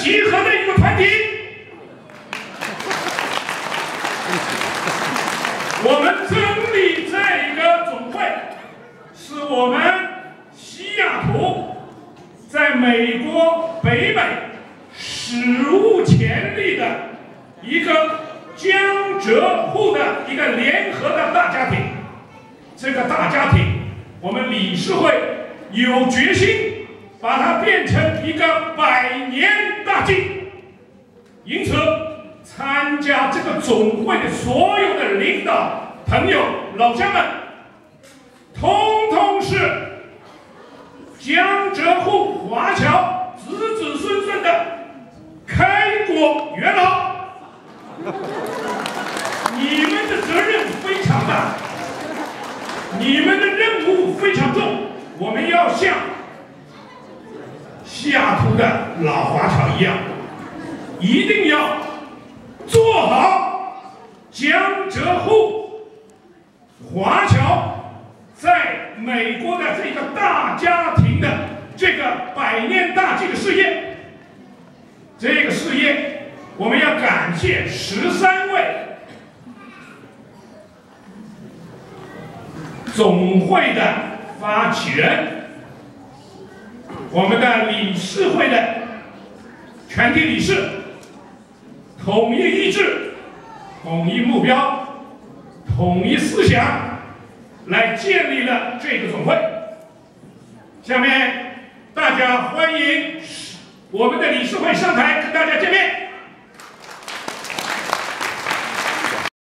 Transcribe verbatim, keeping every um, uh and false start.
集合的一个团体。我们成立这个总会，是我们西雅图在美国北美史无前例的一个江浙沪的一个联合的大家庭。这个大家庭，我们理事会有决心把它变成一个百年大计。因此，参加这个总会的所有的领导朋友、老乡们，通通是江浙沪华侨子子孙孙的开国元老。你们的责任非常大，你们的任务非常重，我们要像西雅图的老华侨一样，一定要做好江浙沪华侨在美国的这个大家庭的这个百年大计的事业。这个事业，我们要感谢十三位总会的发起人，我们的理事会的全体理事，统一意志、统一目标、统一思想，来建立了这个总会。下面大家欢迎我们的理事会上台跟大家见面。